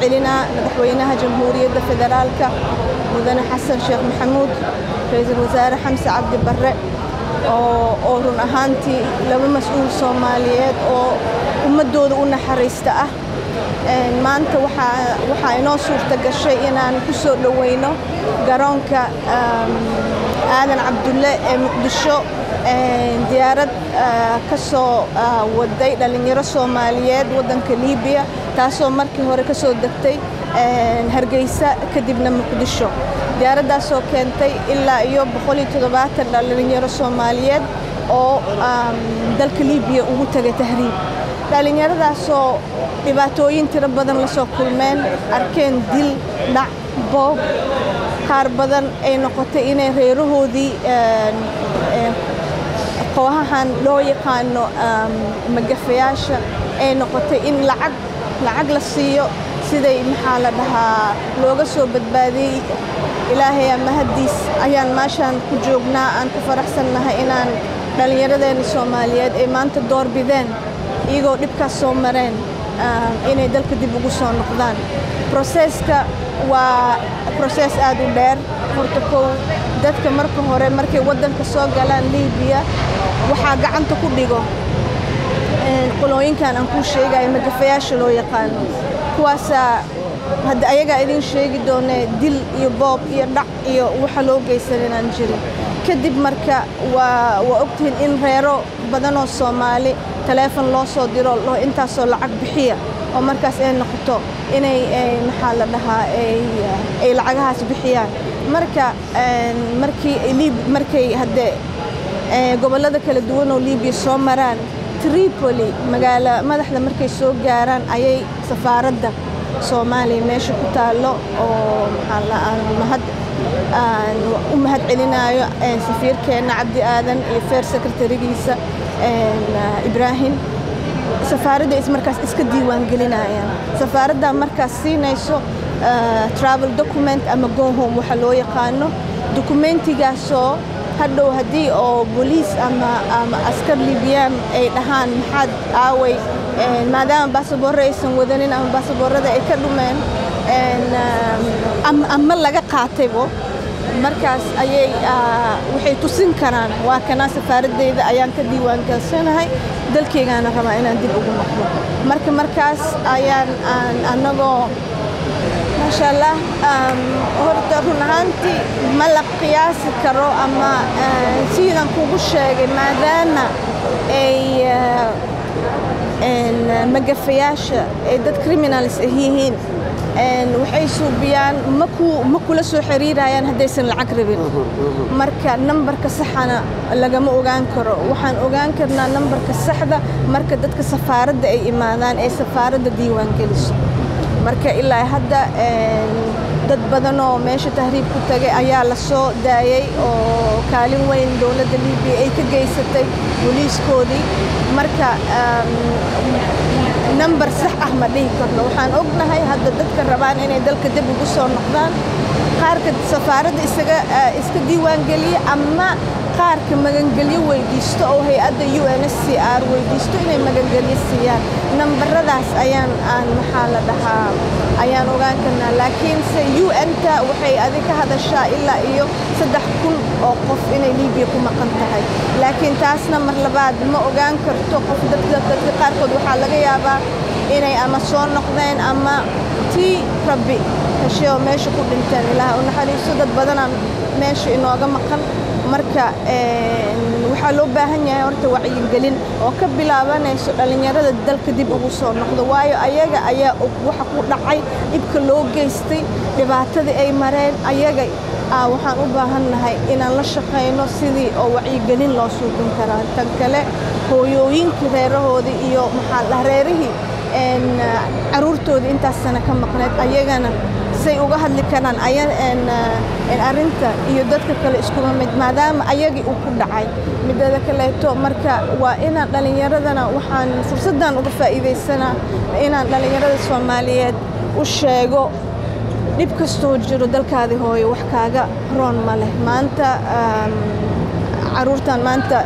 celinaa madaxweynaha jamhuuriyadda federaalka mudane xasan sheekh maxamuud ra'iisul wasaare xamse cabdi barre oo run ahaantii laba mas'uul Soomaaliyeed oo ummadooda u naxariista ah maanta waxa inoo suurta gashay inaan ku soo dhaweyno garoonka aadan cabdulle ee Muqdisho diyaarad ka soo waday dhalinyaro Soomaaliyeed wadanka Liibiya taasoo markii hore ka soo degtay Hargeysa kadibna Muqdisho diyaaraddaasoo keentay ilaa iyo 170 dhalinyaro Soomaaliyeed oo dalka Liibiya ugu tagay tahriib dhalinyaradaasoo dhibaatooyin tiro badan la soo kulmeen arkeen dil dhac boob qaar badan ay noqotay inay reerahoodii kooxahan loo yaqaano magafayaasha ay noqotay in lacag la siiyo siday maxaa la dhahaa looga soo badbaadiyay ilaahay mahadiis ayaan maashaan ku joognaa aan ku faraxsanahay inaan dhalinyaradeena Soomaaliyeed ay maanta door bideen iyagoo dhibkaas soo mareen inay dalka dib ugu soo noqdaan processka waa process aad u dheer horta kow dadka marka hore markay wadanka soo galaan Liibiya waxaa gacanta ku dhigo qolooyinkan aan ku sheegay magafayaasha loo yaqaano kuwaasa hadda ayaga idin sheegi doonee dil iyo boob iyo dhac iyo waxa loo geysanayaan jirin kadib marka waa ogtiin in reero badan oo Soomaali telefoon loo soo diro loo intaasoo lacag bixiya oo markaas ay noqoto inay maxaa la dhahaa ay lacagahaas bixiyaan markay hadda gobolada kala duwan oo Liibiya soo maraan Tripoli magaala madaxda markay soo gaaraan ayay safaaradda Soomaaliya meesha ku taalo oo u mahad celinayo safiirkeena Cabdi Aadan iyo Fair Secretary-giisa Ibrahim safaaradda markaas iska diiwaan gelinayaan safaaradda markaas siinayso travel document ama go home waxa loo yaqaano dokumentigaasoo hadhow haddii oo booliis ama askar Liibiyaan ay dhahaan maxaad aaway maadaama baasaboorro aysan wadanin ama baasaboorrada ay ka dhumeen ama laga qaataybo markaas ayay waxay tusin karaan waa kana safaaraddeeda ayaan ka diiwaan galsanahay dalkaygaana rabaa inaan dib ugu noqdo markaas ayaan anagoo maasha Allah horta run ahaantii ma la qiyaasi karo ama sidaan kugu sheegay maadaama ay magafayaasha ay dad criminals yihiin waxay suubiyaan ma kula soo xiriirayaan haddaysan lacag rabin marka nambarka saxana lagama ogaan karo waxaan ogaan karnaa nambarka saxda marka dadka safaaradda ay imaadaan ee safaaradda diiwaan geliso marka ilaa hadda dad badan oo meesha tahriib ku tagay ayaa la soo daayay oo kaalin weyn dawladda Liibiya ay ka geysatay booliiskoodii marka number sax ah ma dhihi karno waxaan ognahay hadda dadka rabaan inay dalka dib ugu soo noqdaan qaarka safaaradda iska diiwaan geliya ama qaarka magangelyo weydiisto oo hay'adda UNHCR weydiisto inay magangelyo siiyaan nambaradaas ayaan maxaa la dhahaa ayaan ogaan karnaa laakiin se UN-ta waxay adiga ka hadashaa ilaa iyo 3,000 oo qof inay Liibiya ku maqan tahay laakiin taasna mar labaad ma ogaan karto qof dadka qaarkood waxaa laga yaabaa inay ama soo noqdeen ama tii rabbi hesho meesha ku dhinteen ilaaha u naxariiso dad badan meesha inooga maqan marka waxaa loo baahan yahay horta wacyigelin oo ka bilaabanayso dhalinyarada dalka dib ugu soo noqdo waayo ayaga ayaa waxa ku dhacay dibka loo geystay dhibaatadii ay mareen ayaga waxaan u baahannahay inaan la shaqeyno sidii oo wacyigelin loo suubin karaa tan kale hooyooyinkii reerahoodii iyo maxaa la reerihii caruurtoodii intaas sana ka maqneed ayagana say uga hadli karaan arinta iyo dadka kale iskuma mid maadaama ayagii uu ku dhacay midada kaleeto marka waa inaan dhalinyaradana waxaan fursaddan uga faa'iideysanaa inaan dhalinyarada Soomaaliyeed u sheego dhib kastoo jiro dalkaadii hooyo wax kaaga roon ma leh maanta caruurtan maanta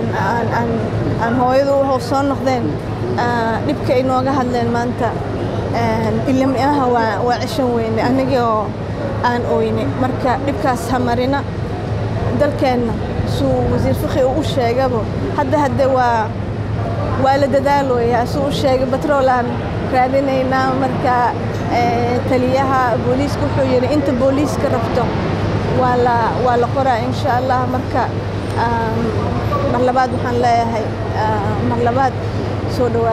aan hooyadu soo noqdeen dhibka ay nooga hadleen maanta إلا مئها وعشان وين أنا جو أن أويني مركا إبكاس همرنا دل كان سو وزير فخي وشيء جابه هذا والد دالو يا سو شيء بترولان كادينينا مركا تليها بوليس كحيري أنت بوليس كرفته ولا قرأ إن شاء الله مركا مرلبات وحن لا هي مرلبات سودوا